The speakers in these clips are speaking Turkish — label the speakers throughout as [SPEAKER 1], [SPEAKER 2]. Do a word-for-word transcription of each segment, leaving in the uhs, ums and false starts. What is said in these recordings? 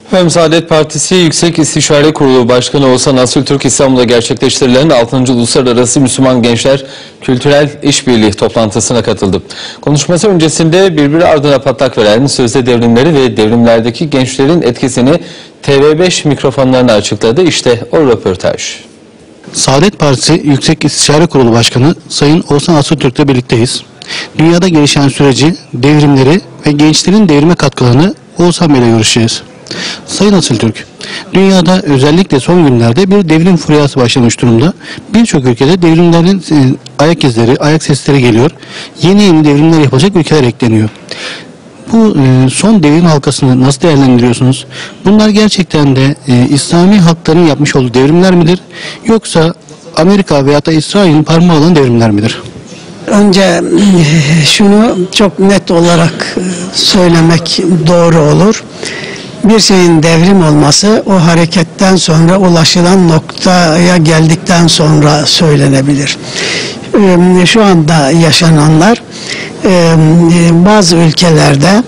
[SPEAKER 1] Efendim, Saadet Partisi Yüksek İstişare Kurulu Başkanı Oğuzhan Asültürk, İstanbul'da gerçekleştirilen altıncı Uluslararası Müslüman Gençler Kültürel İşbirliği toplantısına katıldı. Konuşması öncesinde birbiri ardına patlak veren sözde devrimleri ve devrimlerdeki gençlerin etkisini T V beş mikrofonlarına açıkladı. İşte o röportaj.
[SPEAKER 2] Saadet Partisi Yüksek İstişare Kurulu Başkanı Sayın Oğuzhan Asültürk'le birlikteyiz. Dünyada gelişen süreci, devrimleri ve gençlerin devrime katkılarını Oğuzhan Bey'le görüşeceğiz. Sayın Asültürk, dünyada özellikle son günlerde bir devrim furyası başlamış durumda. Birçok ülkede devrimlerin e, ayak izleri, ayak sesleri geliyor. Yeni yeni devrimler yapılacak ülkeler ekleniyor. Bu e, son devrim halkasını nasıl değerlendiriyorsunuz? Bunlar gerçekten de e, İslami halkların yapmış olduğu devrimler midir? Yoksa Amerika veya da İsrail'in parmağı olan devrimler midir?
[SPEAKER 3] Önce şunu çok net olarak söylemek doğru olur. Bir şeyin devrim olması o hareketten sonra ulaşılan noktaya geldikten sonra söylenebilir. Şu anda yaşananlar bazı ülkelerde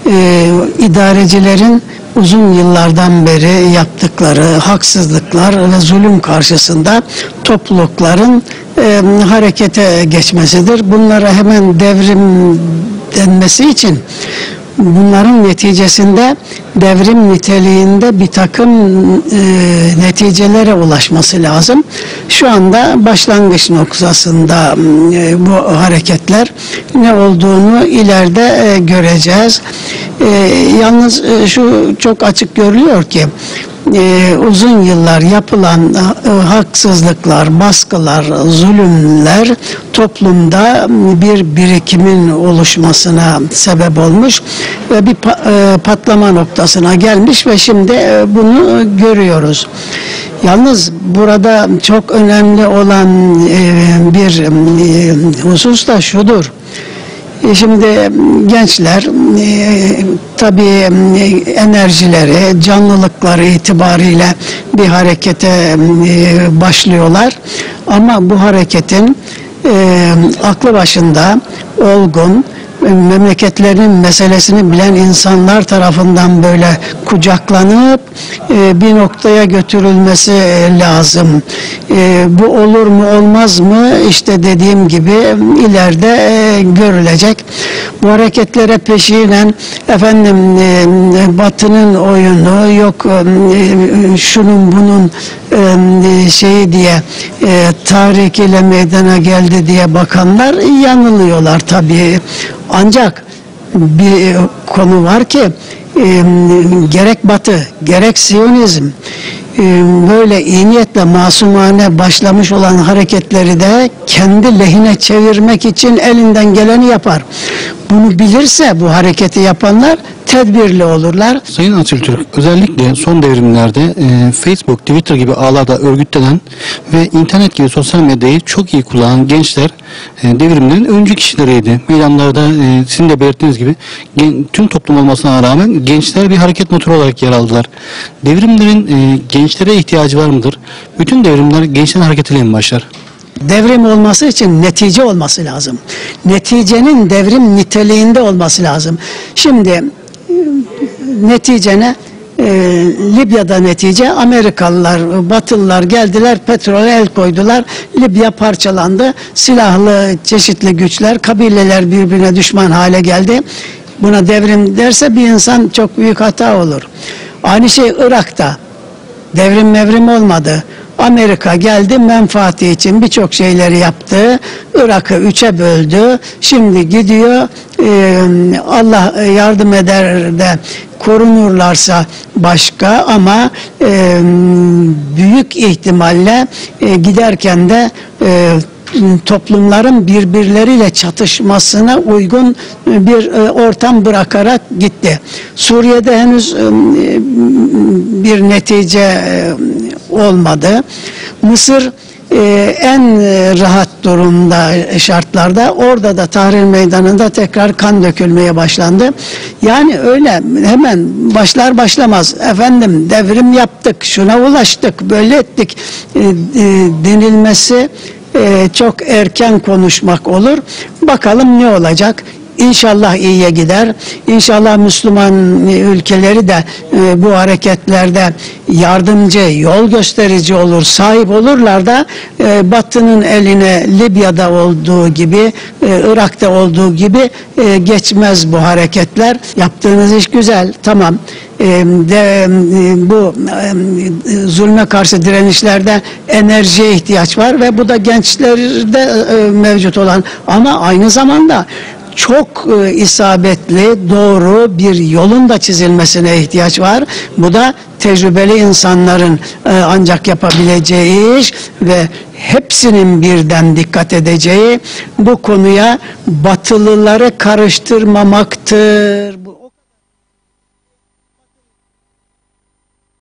[SPEAKER 3] idarecilerin uzun yıllardan beri yaptıkları haksızlıklar ve zulüm karşısında toplulukların e, harekete geçmesidir. Bunlara hemen devrim denmesi için bunların neticesinde devrim niteliğinde bir takım e, neticelere ulaşması lazım. Şu anda başlangıç noktasında e, bu hareketler ne olduğunu ileride e, göreceğiz. E, yalnız e, şu çok açık görülüyor ki Ee, uzun yıllar yapılan e, haksızlıklar, baskılar, zulümler toplumda bir birikimin oluşmasına sebep olmuş ve bir pa e, patlama noktasına gelmiş ve şimdi e, bunu görüyoruz. Yalnız burada çok önemli olan e, bir e, husus da şudur. Şimdi gençler e, tabii enerjileri, canlılıkları itibariyle bir harekete e, başlıyorlar. Ama bu hareketin e, aklı başında olgun, memleketlerinin meselesini bilen insanlar tarafından böyle kucaklanıp e, bir noktaya götürülmesi lazım. E, bu olur mu olmaz mı işte dediğim gibi ileride e, görülecek. Bu hareketlere peşinen efendim e, Batı'nın oyunu yok e, şunun bunun e, şeyi diye e, tahrik ile meydana geldi diye bakanlar yanılıyorlar tabii. Ancak bir konu var ki e, gerek Batı gerek Siyonizm e, böyle iyi niyetle masumane başlamış olan hareketleri de kendi lehine çevirmek için elinden geleni yapar. Bunu bilirse bu hareketi yapanlar tedbirli olurlar.
[SPEAKER 2] Sayın Asültürk, özellikle son devrimlerde e, Facebook, Twitter gibi ağlarda örgütlenen ve internet gibi sosyal medyayı çok iyi kullanan gençler e, devrimlerin öncü kişileriydi. Meydanlarda e, sizin de belirttiğiniz gibi gen, tüm toplum olmasına rağmen gençler bir hareket motoru olarak yer aldılar. Devrimlerin e, gençlere ihtiyacı var mıdır? Bütün devrimler gençlerin hareketiyle mi başlar?
[SPEAKER 3] Devrim olması için netice olması lazım. Neticenin devrim niteliğinde olması lazım. Şimdi neticene e, Libya'da netice Amerikalılar, Batılılar geldiler, petrole el koydular. Libya parçalandı. Silahlı çeşitli güçler, kabileler birbirine düşman hale geldi. Buna devrim derse bir insan çok büyük hata olur. Aynı şey Irak'ta. Devrim mevrim olmadı. Amerika geldi, menfaati için birçok şeyleri yaptı. Irak'ı üçe böldü. Şimdi gidiyor, e, Allah yardım eder de korunurlarsa başka ama e, büyük ihtimalle e, giderken de e, toplumların birbirleriyle çatışmasına uygun bir ortam bırakarak gitti. Suriye'de henüz bir netice olmadı. Mısır en rahat durumda şartlarda, orada da Tahrir Meydanı'nda tekrar kan dökülmeye başlandı. Yani öyle hemen başlar başlamaz efendim devrim yaptık, şuna ulaştık, böyle ettik denilmesi Ee, çok erken konuşmak olur. Bakalım ne olacak? İnşallah iyiye gider. İnşallah Müslüman ülkeleri de e, bu hareketlerde yardımcı, yol gösterici olur, sahip olurlar da e, Batı'nın eline Libya'da olduğu gibi, e, Irak'ta olduğu gibi e, geçmez bu hareketler. Yaptığınız iş güzel, tamam. E, de, e, bu e, zulme karşı direnişlerde enerjiye ihtiyaç var ve bu da gençlerde e, mevcut olan, ama aynı zamanda çok e, isabetli, doğru bir yolun da çizilmesine ihtiyaç var. Bu da tecrübeli insanların e, ancak yapabileceği iş ve hepsinin birden dikkat edeceği bu konuya Batılıları karıştırmamaktır.